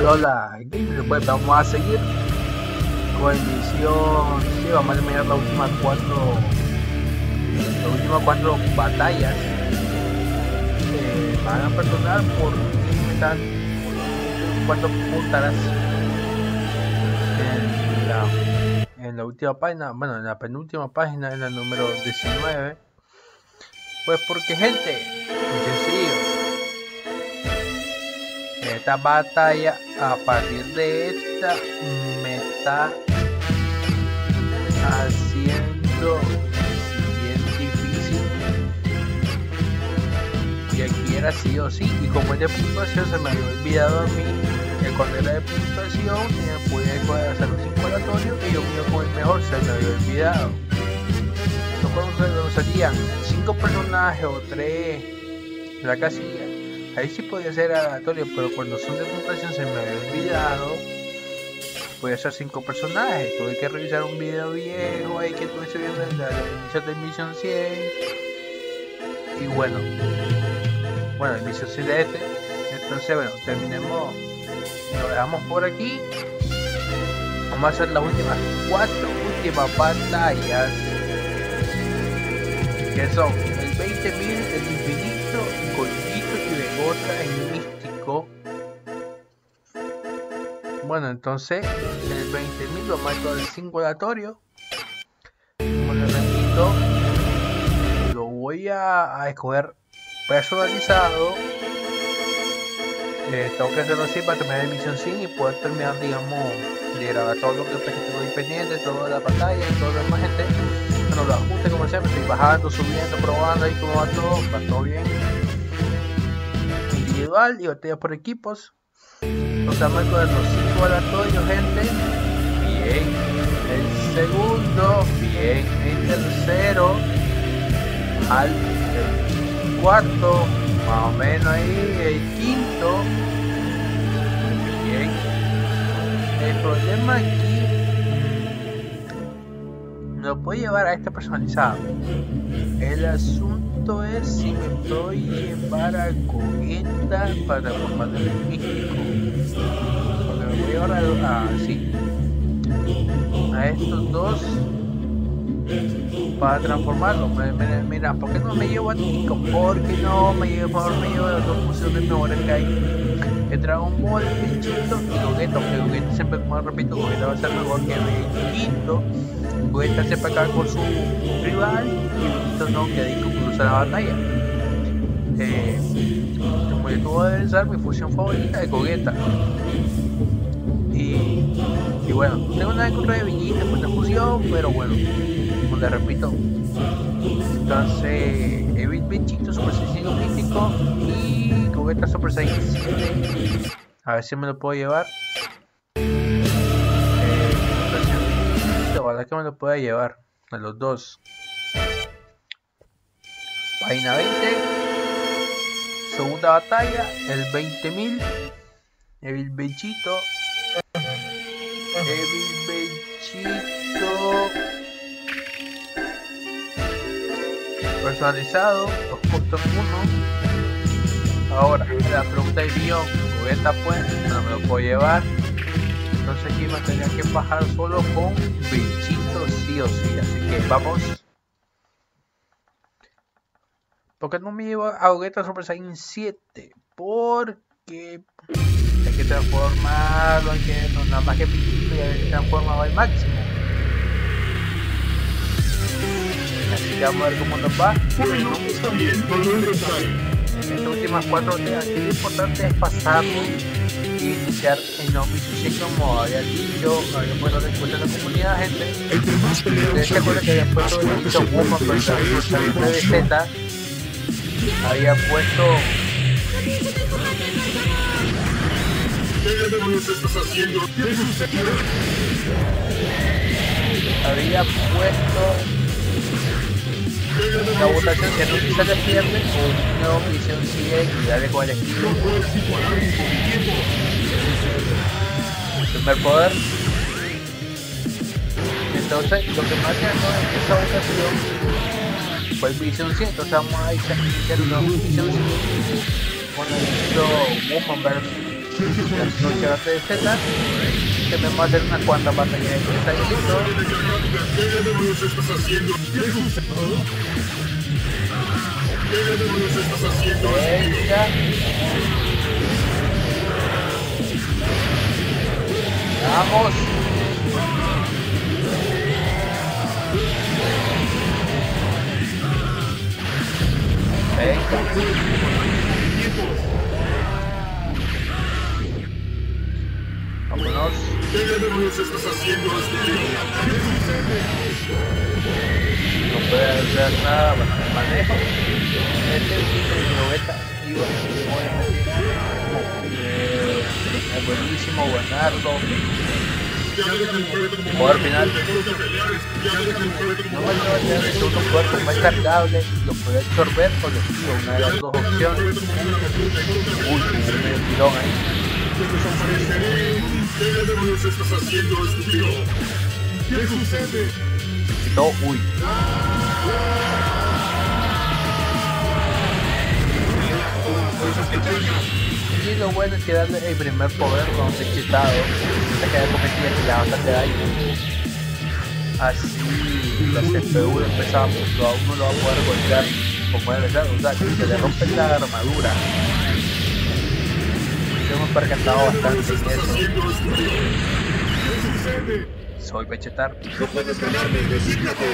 Hola, pues vamos a seguir con misión. Sí, vamos a terminar las últimas cuatro batallas. Van a perdonar por me están cuatro puntadas en la última página, bueno, en la penúltima página, en la número 19. Pues porque, gente, muy sencillo. Esta batalla, a partir de esta, me está haciendo bien difícil. Y aquí era sí o sí, y como es de puntuación, se me había olvidado a mí que cuando era de puntuación podía hacer los 5 aleatorios y yo me iba con el mejor, se me había olvidado. Esto cuando salían 5 personajes o 3 de la casilla, ahí sí podía ser aleatorio, pero cuando son de puntuación se me había olvidado. Podía ser 5 personajes, tuve que revisar un video viejo ahí que estuve subiendo en la inicio de Misión 100. Y bueno, el Misión 100 de este. Entonces, bueno, terminemos, lo dejamos por aquí. Vamos a hacer las cuatro últimas batallas, que son el 20.000, el infinito, Gollito y Vegota en místico. Bueno, entonces el 20.000 lo mato al 5 aleatorio. Como les repito, lo voy a escoger personalizado. Tengo que hacerlo así para terminar la misión 100 y poder terminar, digamos, de grabar todo lo que estoy pendiente, toda la pantalla y todo lo demás, gente. Bueno, los ajustes como siempre, estoy bajando, subiendo, probando ahí cómo va todo bien. Individual y batalla por equipos. Nos vamos con los 5 aleatorios, gente. Bien. El segundo, bien. El tercero, al cuarto, más o menos ahí. El quinto, bien. El problema aquí, no puedo llevar a este personalizado. El asunto es si me puedo llevar a Gogeta para transformar en el místico. Porque me voy a llevar a estos dos para transformarlo. Mira, ¿por qué no me llevo a Nico? Porque no me llevo a las dos fusiones mejores que hay. El Dragon Ball, el Chito y Gogeta. Porque Gogeta siempre, como repito, Gogeta va a ser mejor que el Quinto. Gogeta siempre acaba con su rival y Vegito no, que ahí concluye la batalla. Como yo tuve de pensar, mi fusión favorita es Gogeta. Y bueno, tengo nada en contra de Vegeta por la fusión, pero bueno, como les repito, entonces Vegito Super Saiyan místico y Gogeta Super Saiyan 7. A ver si me lo puedo llevar. Ojalá que me lo pueda llevar a los dos. Página 20. Segunda batalla, el 20.000. El Vegito. Personalizado 2.1. Ahora, la pregunta del millón. Gogeta pues, no me lo puedo llevar. Entonces aquí me tendría que bajar solo con Vegito sí o sí. Así que vamos. ¿Por qué no me llevo a Gogeta Super Saiyan 7? Porque hay que transformarlo, hay que nada más que Vegito ya transformado al máximo. Así que vamos a ver cómo nos va. Bueno, está bien, no lo empezar. Estas últimas 4 batallas, aquí lo importante es pasarlo y iniciar en los Misión como había dicho, había puesto después de la comunidad, gente. Ustedes se acuerdan que había puesto el Misión Woman versus la de Z, había puesto ¿Qué demonios estás haciendo? había puesto la votación que no se le pierde o un nuevo Misión 100 y dale con el equipo. Primer poder. Entonces lo que más ganó en esta ocasión fue el Misión 100. Entonces vamos a iniciar una Misión 100 con el Woman vs Las luchas de Z, que me va a hacer unas cuantas batallas de detallito. ¿Qué demonios estás haciendo? ¿Qué demonios estás haciendo? Venga. Vamos. Venga. Vámonos. ¿Qué demonios estás haciendo? No puede hacer nada, bueno, me manejo. Este es el noveta y es buenísimo, buenardo. Poder final. No me lo voy a tener el segundo cuerpo más cargable, lo puede absorber o lo tiro, una de las dos opciones. Uy, medio tirón ahí. ¿Qué demonios estás haciendo, estúpido? ¿Qué sucede? Quitó, uy. Y lo bueno es que darle el primer poder con un quitado, se queda competida que ya bastante daño. Así la CPU empezaba, a uno lo va a poder golpear como debe ser, o sea, que se le rompe la armadura. Hemos percatado bastante en eso. Soy Pechetar. No puedes ganarme, recíclate.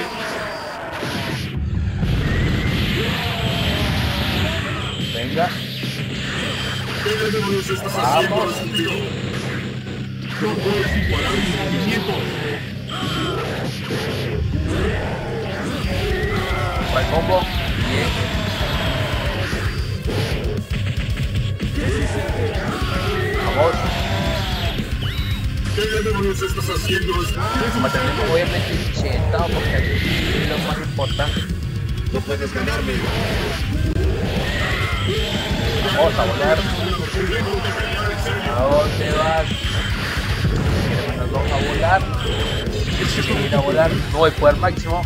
Venga. ¿Qué demonios estás haciendo, estúpido? No puedes igualar mis movimientos. Buen combo. Bien. Vamos. ¿Qué demonios estás haciendo? Mantenemos obviamente chetado porque aquí es lo más importante. No puedes ganarme. Vamos a volar. ¿A dónde vas? Queremos los dos a volar. Ir a volar. No voy a poder máximo.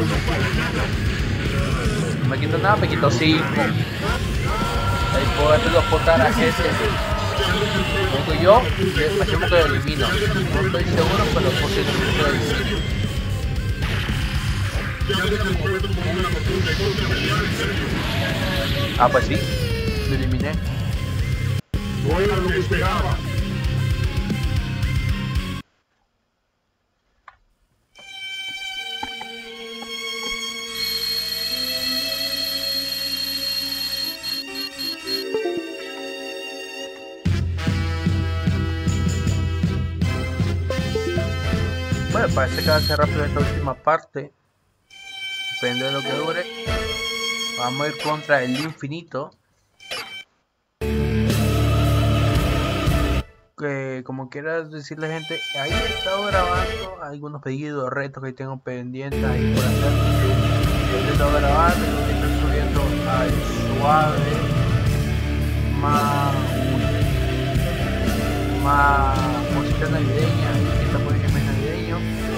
No me quito nada, me quito 5. Ahí puedo hacer los potar a gente. Digo yo, hacemos que lo elimino. No estoy seguro, pero posiblemente lo elimino. Ah, pues sí, lo eliminé. No era lo que esperaba. Bueno, parece que va a ser rápido esta última parte. Depende de lo que dure. Vamos a ir contra el infinito. Que como quieras decirle gente, ahí he estado grabando algunos pedidos, retos que tengo pendientes ahí por hacer. He estado grabando, lo que estoy subiendo al suave. Más música navideña, que está por ejemplo navideño.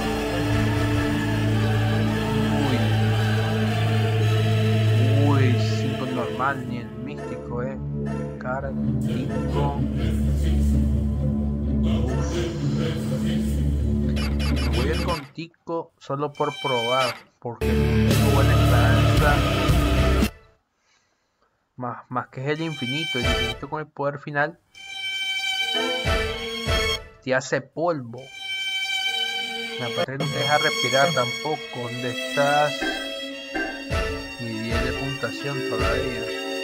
Uy, 5 normal, ni el místico, cara de 5. Voy a ir con Tico solo por probar, porque no tengo buena esperanza. Más que es el infinito con el poder final te hace polvo. Aparte no te deja respirar tampoco. ¿Dónde estás? Y 10 de puntuación todavía.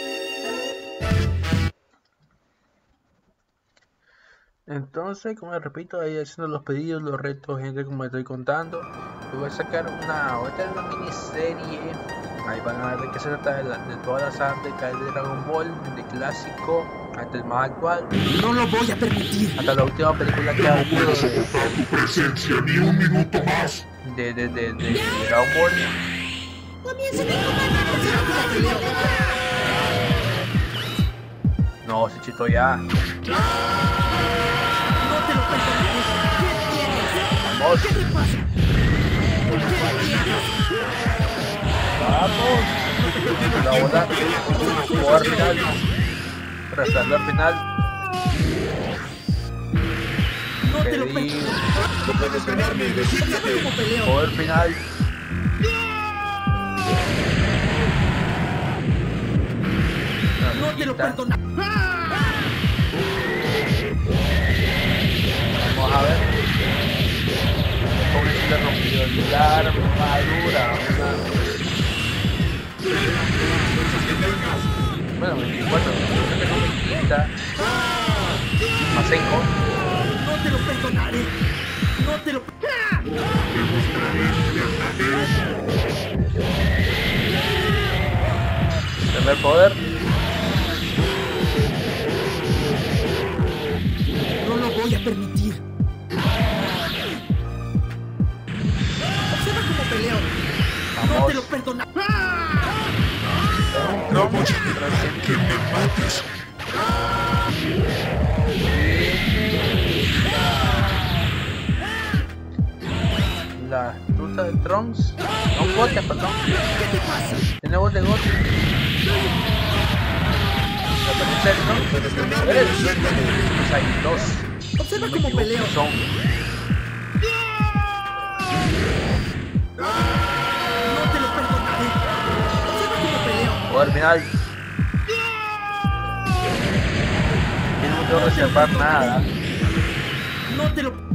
Entonces, como les repito, ahí haciendo los pedidos, los retos, gente, como les estoy contando. Yo voy a sacar una miniserie. Ahí van a ver de qué se trata, de todas las artes que hay de Dragon Ball, de clásico hasta el más actual. No lo voy a permitir. Hasta la última película que ha habido No puedo soportar tu presencia ni un minuto más. de Dragon Ball. No, se chitó ya. No te lo permitiré. Vamos. ¿Qué te pasa? Vamos. La bola. Jugar final. Resplandor final. No te lo Increíble. perdono. No puedes ganarme, Observa cómo peleo. Poder final. No te lo perdono. Vamos a ver. Con este rompido la armadura. Bueno, 24, creo que no me quita. Más 5. No te lo perdonaré. No te lo. Primer poder. No lo voy a permitir. Observa cómo peleo. No Vamos. te lo perdonaré. No voy a dejar que me mates. La ruta de Trunks. No, Goten, perdón. ¿Qué te pasa? Tiene voz de Goten. La apariencia de Trunks. Puedes ganarme, Eres. desértate. Pues hay dos. Observa No me cómo equivoco, peleo. son. No te lo perdonaré. Observa cómo peleo. Poder final. Y no tengo que reservar nada. No te lo.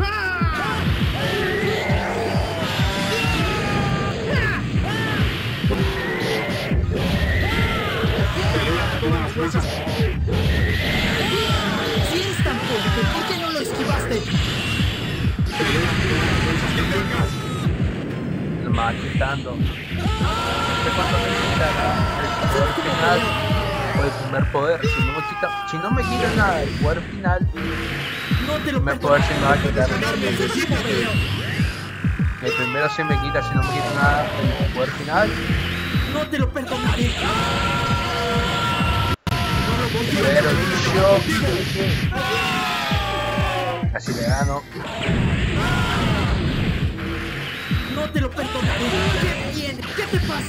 Si eres tan fuerte, ¿por qué no lo esquivaste? Me va quitando. No sé cuánto me quita el poder final o el primer poder. Si no me quita nada el poder final, No te el lo primer poder perdonaré. sí me va a quitar. Observa cómo peleo. El primero sí me quita, si no me quita nada el poder final. No te lo perdonaré. Pero yo casi le gano. No te lo perdonaré. ¿Qué viene? ¿Qué te pasa?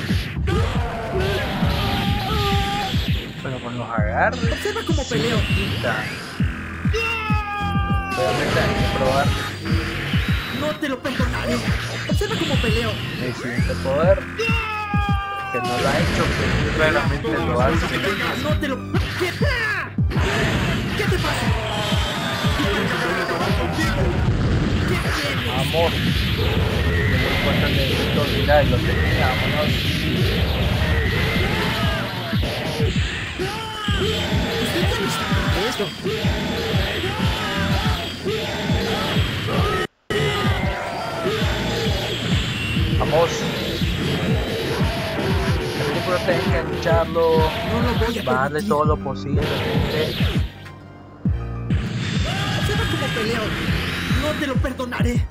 Pero con los agarres Observa cómo sí peleo. me quita. Obviamente hay que probar No te lo perdonaré. Observa cómo peleo. el siguiente poder. Que no lo ha hecho, pero realmente lo hace. No te lo. ¿Qué? ¿Qué te pasa? ¿Qué viene? Amor. Me doy cuenta de esto, mira, y lo tenía, vámonos. ¿Usted ya está de esto? Vamos. Trate de engancharlo. No lo voy a Va a darle permitir. todo lo posible. Observa cómo peleo. No te lo perdonaré.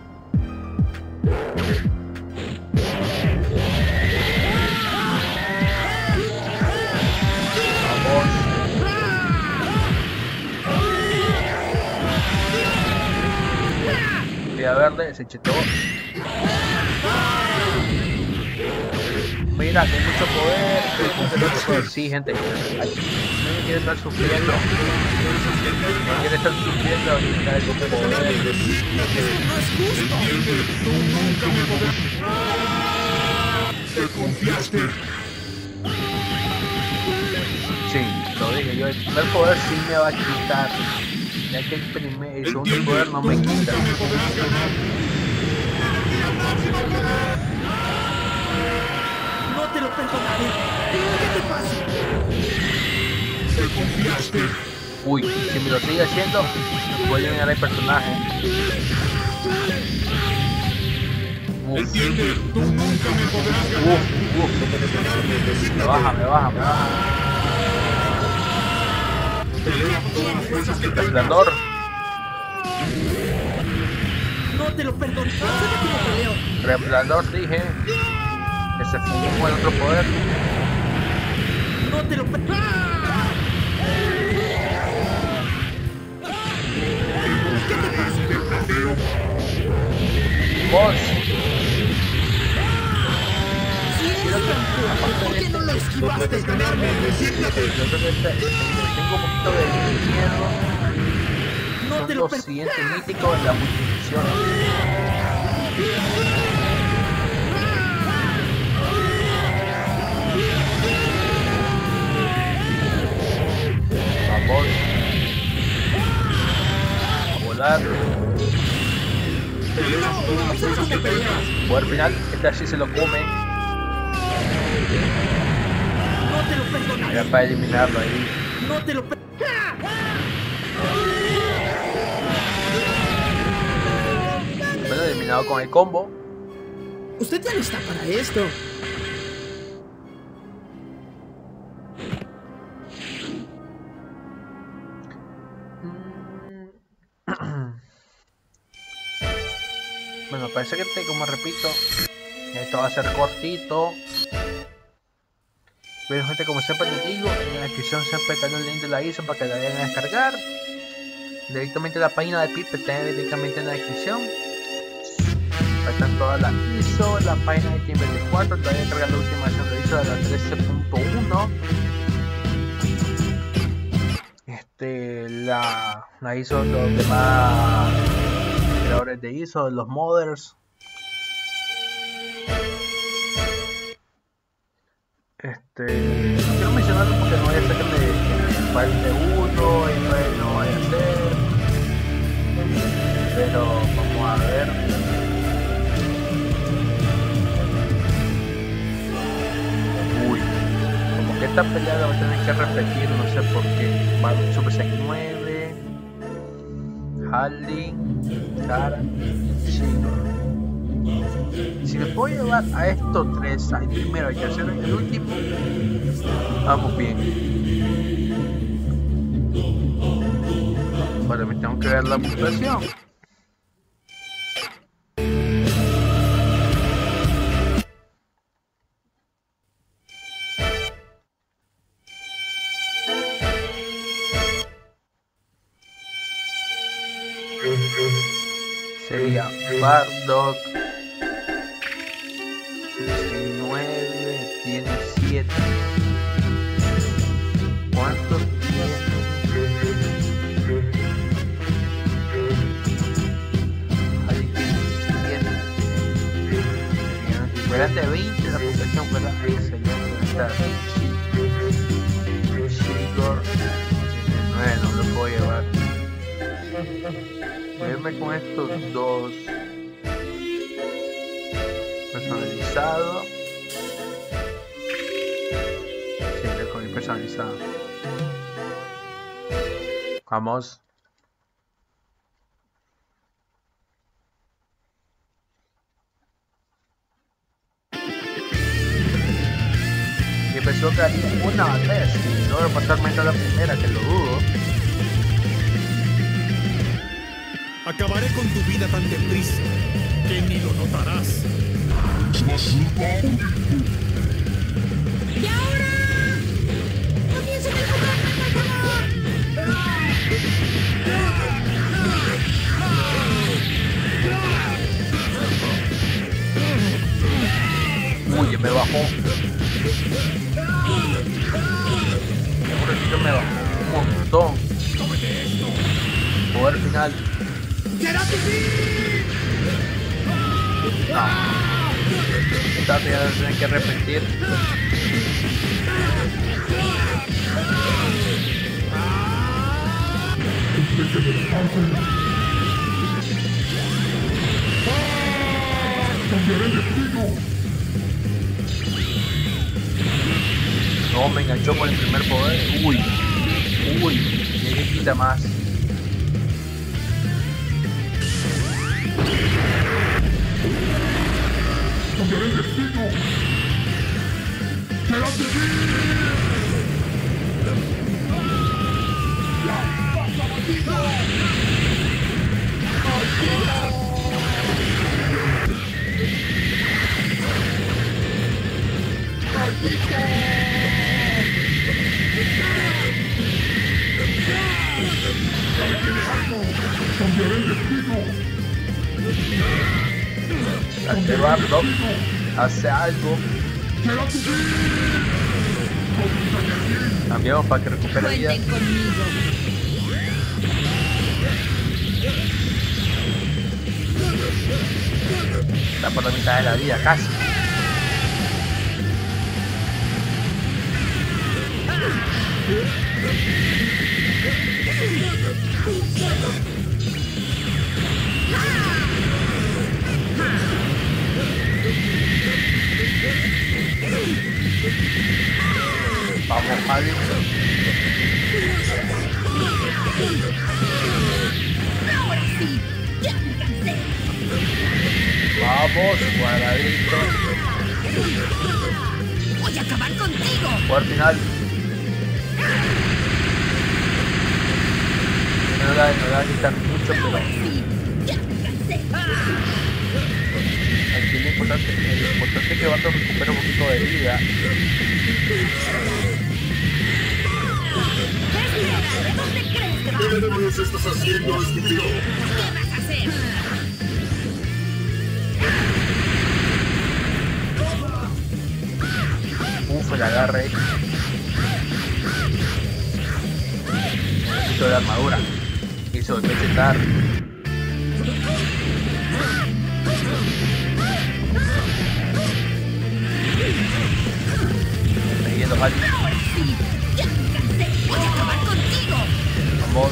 Vamos. Vida verde, se chetó. Mira, que hay mucho poder. Mucho poder. Sí, gente. Ay, no quiere estar sufriendo. No quiere estar sufriendo ahorita el poder. No es justo. Tú nunca me podrás. Te confiaste. Sí, lo dije yo. El primer poder sí me va a quitar. Ya que el segundo poder no me quita. Nunca me podrás ganar. No te lo perdonaré. ¿Qué te pasa? Te confiaste. Uy, si me lo sigue haciendo, voy a llegar al personaje. Uf, ¿Entiendes? Tú nunca me podrás ganar. uf. No puedes ganarme, Me baja, me baja, me baja. Pelea con todas las fuerzas que tengas. Resplandor. No te lo perdono. Observa cómo peleo. Resplandor, dije. Que se fumó el otro poder. No te lo perdono. Vos. Si eres tan fuerte, ¿por qué no lo No esquivaste? puedes ganarme, resígnate. Yo creo que tengo un poquito de miedo. No son los siguientes míticos de la multiplicación. Vamos a volar. Poder final, este así se lo come. No te lo perdonaré. Era para eliminarlo ahí. No te lo perdonaré. Bueno, eliminado con el combo. Usted ya no está para esto. Bueno, parece que como repito, esto va a ser cortito. Pero gente, como siempre les digo, en la descripción siempre está el link de la ISO para que la vayan a descargar. Directamente la página de Pip está directamente en la descripción. Ahí están todas las ISO, la página de Team 24, te voy a descargar la última versión de ISO de la 13.1. La ISO de los demás creadores de ISO, de los modders. No quiero mencionarlo porque no vaya a ser que me falte uno y pues no vaya a ser. Pero vamos a ver. Uy, como que esta pelea la voy a tener que repetir, no sé por qué. Vale, Super Saiyan 9, Harley, Cara, Shino. Si me puedo llevar a estos tres, al primero, al tercero y el último, vamos bien. Ahora me tengo que ver la puntuación. Sería Bardock 9, tiene 7. ¿Cuántos tiene? Ahí tiene 7. Si fueran de 20 la puntuación fuera ahí sería estar Shigor tiene 9, no lo puedo llevar. Voy a irme con estos dos. Personalizado. Siempre con el personalizado. Vamos. Y empezó que haría una batalla. Si logro pasarme a la primera, que lo dudo. Acabaré con tu vida tan deprisa que ni lo notarás. ¡Y ahora! ¡Comiencen el combate, por favor! Uy, me bajó. Un ratito me bajó un montón. Poder final. No. Esta ya la tienen que repetir. No, me enganchó con el primer poder. Uy, me quita más. Cambiaré el destino. ¡Será de mí! ¡La pasa maldito! Cambiaré el destino. Hace Bardock, hace algo. Cambiamos para que recupere vida. Cuenten conmigo. Está por la mitad de la vida, casi. Vamos, Javi. Ahora sí, ya me cansé. Vamos, cuadradito. Voy a acabar contigo. Por final. No la va a quitar mucho, pero Ahora sí, ya me cansé. aquí lo importante es que Vato recupere un poquito de vida. Espera, ¿de dónde crees que vas? ¿Qué demonios estás haciendo, estúpido? ¿Qué vas a hacer? El agarre. Necesito de armadura. Hizo el pechetar. Me yendo mal. Ahora sí, ya me cansé. Voy a acabar contigo. Vamos.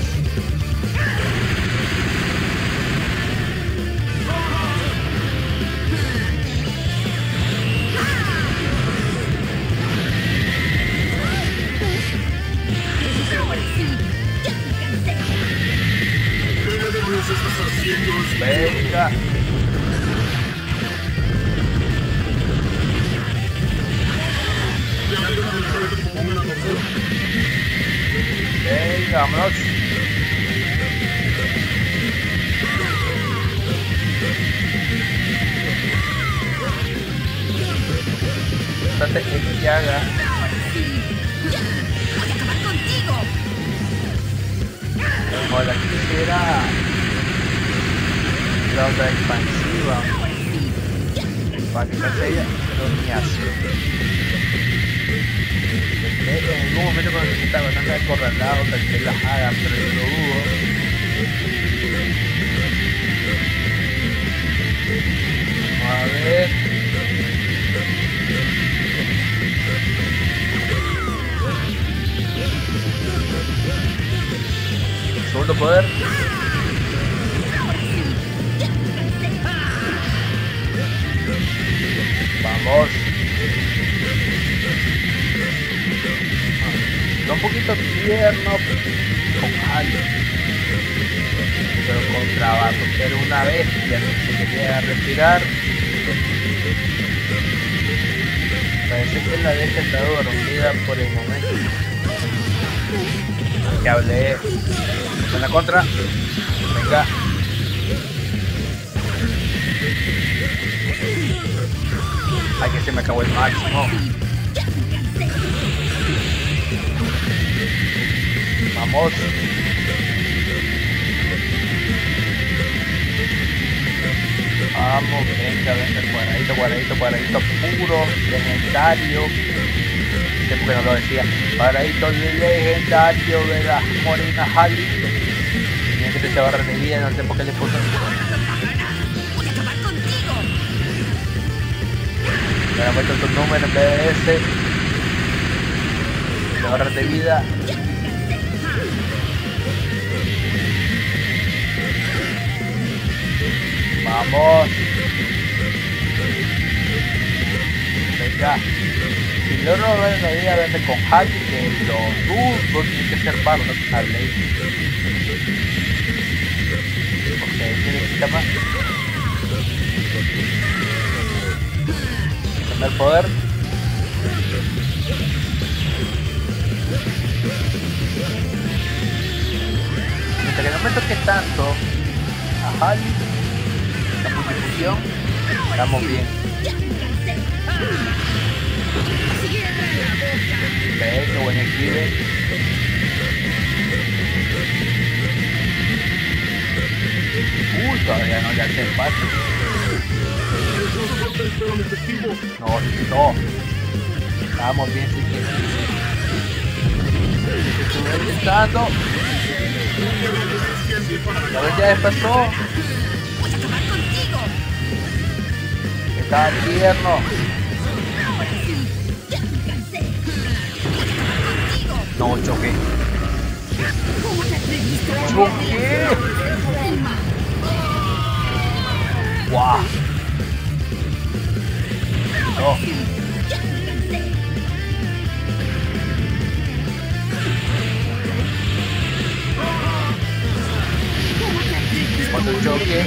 Ahora sí, ya me cansé. ¿Qué demonios estás haciendo, estúpido? Venga. Ya me convierto como una tortuga. Venga, vámonos. Date el que haga. Ahora sí, ya. Voy a acabar contigo. Como la quisiera. La onda expansiva. Ahora sí, ya me cansé. Para que no se ella, pero ni así. En algún momento cuando se está bastante acorralado, tal vez las haga, pero yo lo dudo. Vamos a ver. Segundo poder. Ahora sí, ya me cansé. Vamos. Está un poquito tierno con algo. Pero contra Vato, que era una bestia, no se quería respirar. Parece que la bestia está dormida por el momento. Que hablé con la contra. Venga. Ay, que se me acabó el máximo. Ya me cansé. Vamos. Vamos, venga, cuadradito, puro, legendario. Sé porque no lo decía. Cuadradito legendario de las Morinas Harley. Tiene que se barra de vida, no sé por qué le puso. Voy a acabar contigo. Me ha puesto tu número en vez de ese. Le barra de vida. Ya me cansé. Vamos. Venga. Si logro ver la vida verde con Harley, que los dudos tienen que ser palos, no Harley. Porque tiene que quitar más. Primer poder. Mientras que no me toque tanto a Harley, la multifusión, estamos bien. Ya me cansé. Cierra la boca. Ve, qué buen esquive. Todavía no le hace fácil. No. Estamos bien, sí que. Se estuvo intentando. La vez ya pasó. Voy a acabar contigo. Está tierno. No, choqué. ¡Choqué! ¡Guau! No. Cuando choque,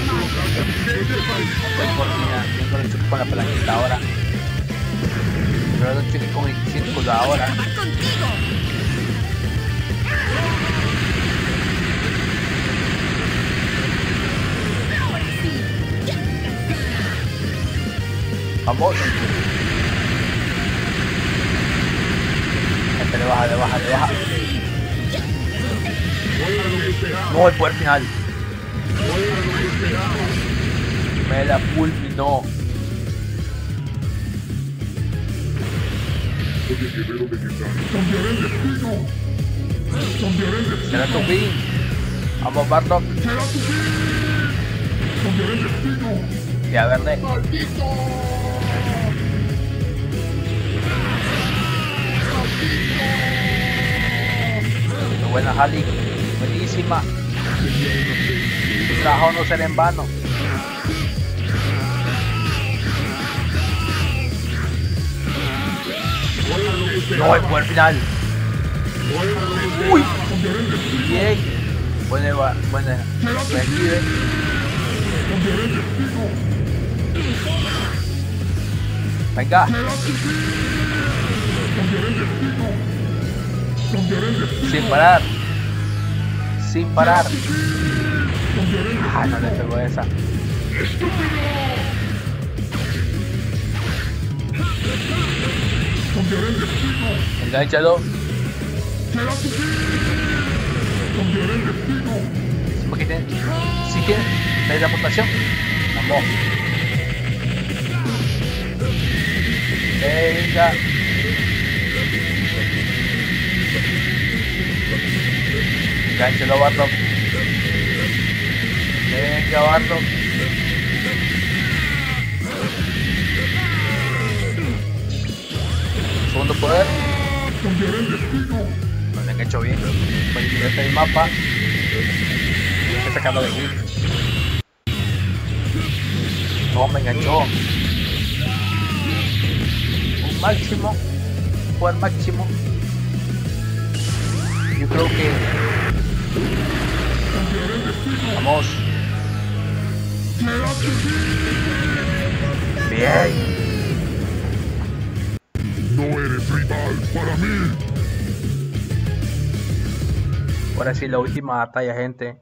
estoy por final, tengo el choque con la palanquita ahora. Pero no choque con el círculo ahora. Vamos. Este le baja. No, el poder final. Me la fulminó. Será tu fin. Vamos, Bardock. Ya, verde. Muy buena, Halley. Buenísima. Tu trabajo no será en vano. No, el poder final. Uy. Bien. Buena. Revive. Venga. Sin parar. Ah, no le pegó esa. Engánchalo. Si tiene teletransportación. Vamos. Venga. Engánchalo, Bardock. Venga, Bardock. Segundo poder. No le han hecho bien. Voy a quitar el mapa. Estoy sacando de aquí. No, me enganchó. Un máximo. Poder máximo. Yo creo que... Vamos. Bien. No eres rival para mí. Ahora sí, la última batalla, gente.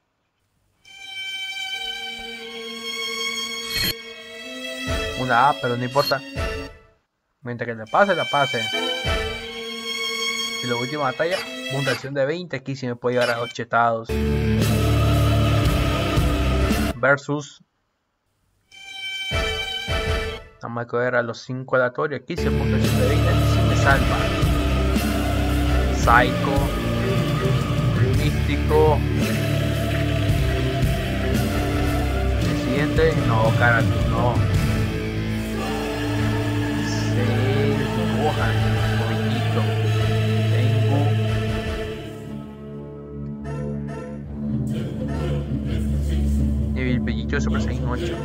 Una A, pero no importa. Mientras que la pase. Y la última batalla, puntuación de 20. Aquí sí me puede llevar a 8 chetados. Versus. Vamos a coger a los 5 aleatorios. Aquí sí puntuación de 20. Aquí sí me salva. Psycho. Místico. El siguiente. No, Karate, no. Gohan, poquito. Tengo. Y el bellito de Super Saiyan 8.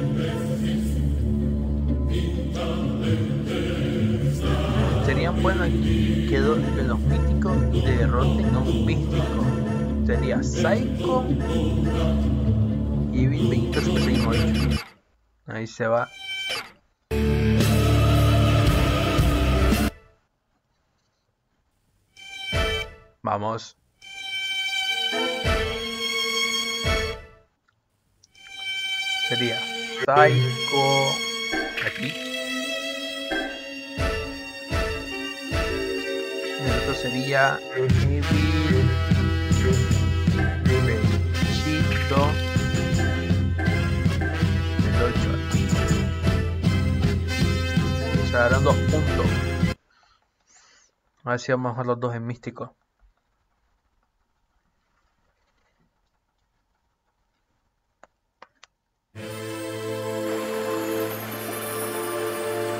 Serían buenos que los místicos derroten a un místico. Sería Psycho y el bellito de Super Saiyan 8. Ahí se va. Vamos. Sería Psycho aquí. El otro sería Evil Bechito. El 8 aquí. Se darán 2 puntos. A ver si vamos a los dos en místico.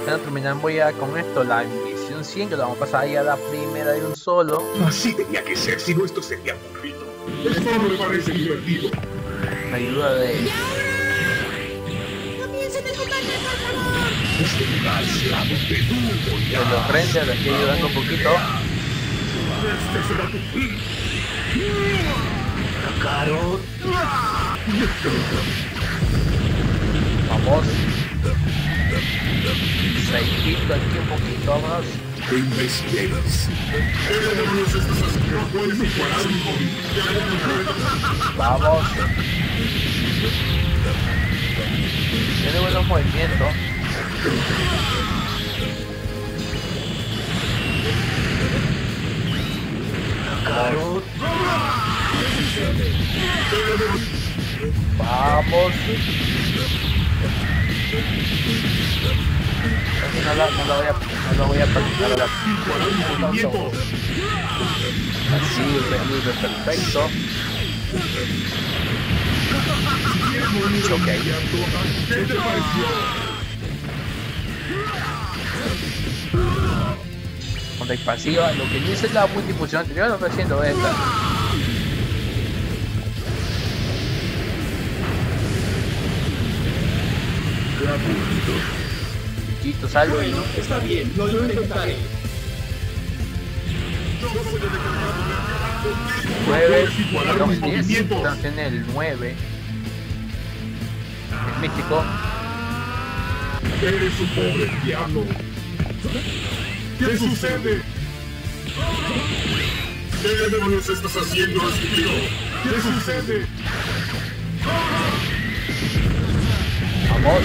bueno, terminamos ya con esto, la misión 100, que lo vamos a pasar ya a la primera de un solo. Así tenía que ser, si no esto sería aburrido. Esto no me parece divertido. La ayuda de... ¡Comiencen el combate, por favor! Este lugar se ha peludo de ya. los Rangers, aquí ayudando un poquito. Este será tu fin. Kakarot. Vamos. Seisito aquí un poquito más. ¡Qué imbéciles! ¿Qué demonios estás haciendo? No puedes igualar mi móvil. Vamos. Tiene buenos movimientos. Kakarot. Vamos. No la voy a practicar ahora. Así, libre, perfecto. Ok. ¿Qué te pareció? Onda expansiva, lo que yo hice en la multifunción anterior lo estoy haciendo esta. Chiquito, salvo. Bueno, está bien, lo intentaré. 9, no, 10, entonces tiene el 9. Es místico. Eres un pobre diablo. ¿Qué sucede? ¿Qué demonios estás haciendo, estúpido? ¿Qué sucede? Vamos.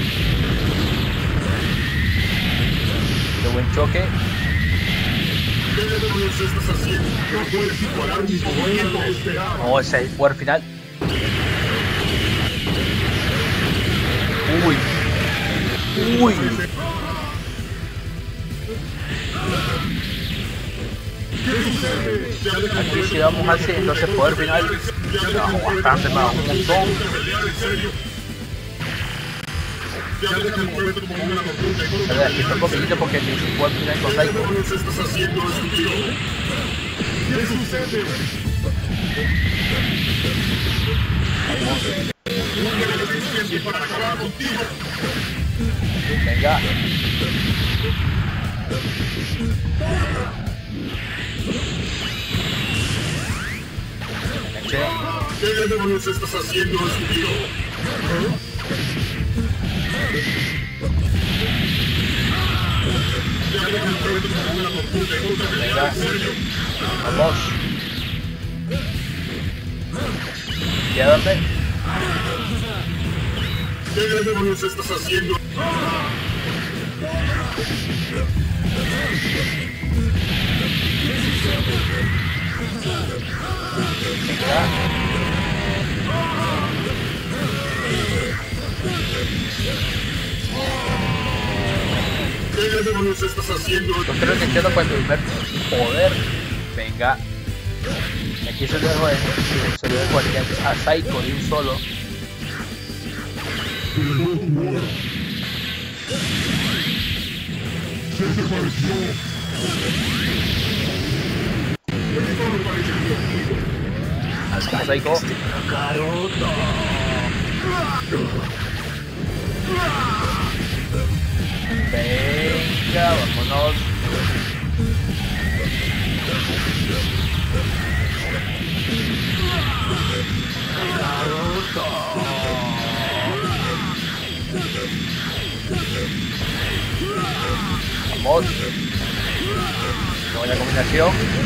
Qué buen choque. ¿Qué demonios estás haciendo? No puedes igualar mis movimientos. Esperar. No, ese es el poder final. Uy. Uy. ¿Qué sucede? Ya deja Aquí si vamos así, entonces poder final. No, bastante más, un montón. ¿En serio? Ya deja el juego como una tortuga. A ver, aquí está un poquito porque el poder final con ¿Qué Psycho. demonios estás haciendo, estúpido? ¿Qué sucede? Una resistencia para acabar contigo. Venga. Eche. ¿Qué demonios estás haciendo, estúpido? Ya deja el juego como una tortuga. Venga. ¿En serio? Vamos. Quédate. ¿Qué demonios estás haciendo? Venga. ¿Qué demonios estás haciendo? Yo creo que quedo con el primer poder. Venga. Aquí se lo dejo a Psycho de un solo. ¿Qué te pareció? Esto me parece divertido. Hasta Psycho. Venga, vámonos. Vamos. Qué buena combinación.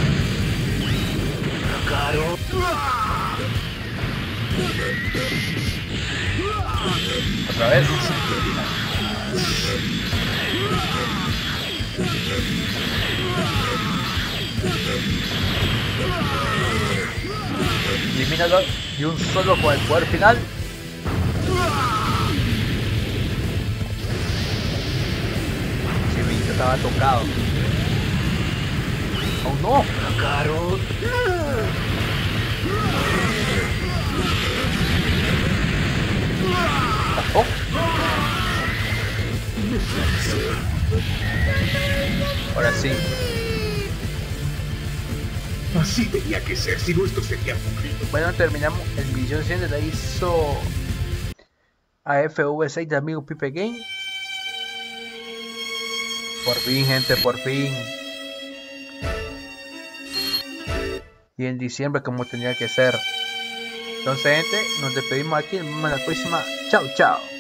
Otra vez. Elimínalo y un solo con el poder final. Ese bicho estaba tocado. Oh no. Pasó. Ahora sí. Así tenía que ser, si no esto sería aburrido. Bueno, terminamos el Misión 100, la hizo AFV6 de amigo Pipe Game. Por fin, gente, por fin. Y en diciembre como tenía que ser. Entonces, gente, nos despedimos aquí. Nos vemos en la próxima. Chao, chao.